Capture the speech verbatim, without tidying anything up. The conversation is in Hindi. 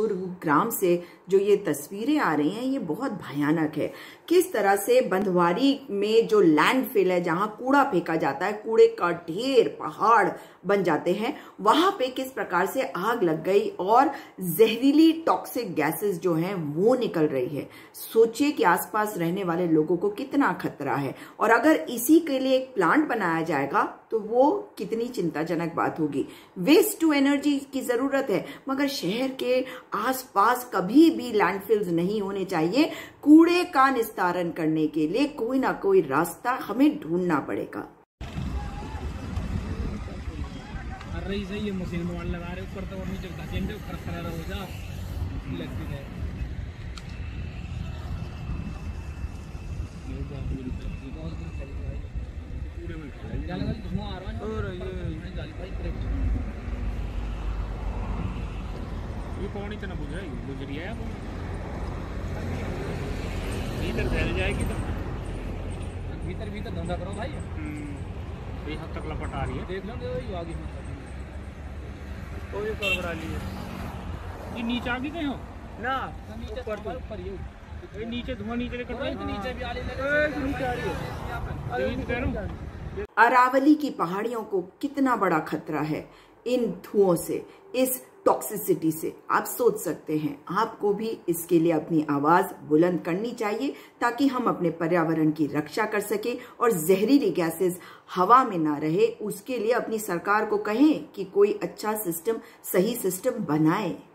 गुरुग्राम से जो ये तस्वीरें आ रही हैं ये बहुत भयानक है। किस तरह से बंधवारी में जो लैंडफिल है, जहां कूड़ा फेंका जाता है, कूड़े का ढेर पहाड़ बन जाते हैं, वहां पे किस प्रकार से आग लग गई और जहरीली टॉक्सिक गैसेस जो हैं वो निकल रही है। सोचिए कि आसपास रहने वाले लोगों को कितना खतरा है, और अगर इसी के लिए एक प्लांट बनाया जाएगा तो वो कितनी चिंताजनक बात होगी। वेस्ट टू एनर्जी की जरूरत है, मगर शहर के आसपास कभी भी लैंडफिल्स नहीं होने चाहिए। कूड़े का निस्तारण करने के लिए कोई ना कोई रास्ता हमें ढूंढना पड़ेगा। रही सही ये मशीन मोबाइल लगा रहे ऊपर तो नीचे धकेंगे खरखरा हो जा लगती है। ये कौन इतना बुझ रहा है, गुजरी है भीतर फैल जाएगी तो भीतर भीतर धंधा करो भाई। ये हद तक लपट आ रही है, देख लो तो आगे कोई गड़बड़ा ली है। ये नीचे आगे गए हो ना, नीचे ऊपर ऊपर ये नीचे धुआं नीचे निकल रहा है, नीचे भी आ रही है, नीचे आ रही है। अरावली की पहाड़ियों को कितना बड़ा खतरा है इन धुओं से, इस टॉक्सिसिटी से। आप सोच सकते हैं, आपको भी इसके लिए अपनी आवाज बुलंद करनी चाहिए ताकि हम अपने पर्यावरण की रक्षा कर सके और जहरीली गैसेस हवा में ना रहे। उसके लिए अपनी सरकार को कहें कि कोई अच्छा सिस्टम, सही सिस्टम बनाए।